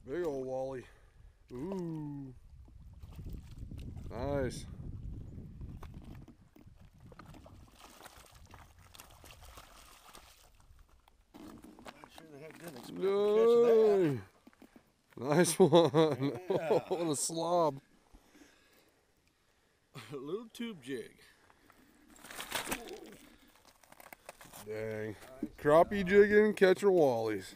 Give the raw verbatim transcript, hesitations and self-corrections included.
Big old wally. Ooh. Nice. Sure they had good experience to catch that. Nice one. Yeah. What a slob. A little tube jig. Dang. Crappie jigging, catching wallies.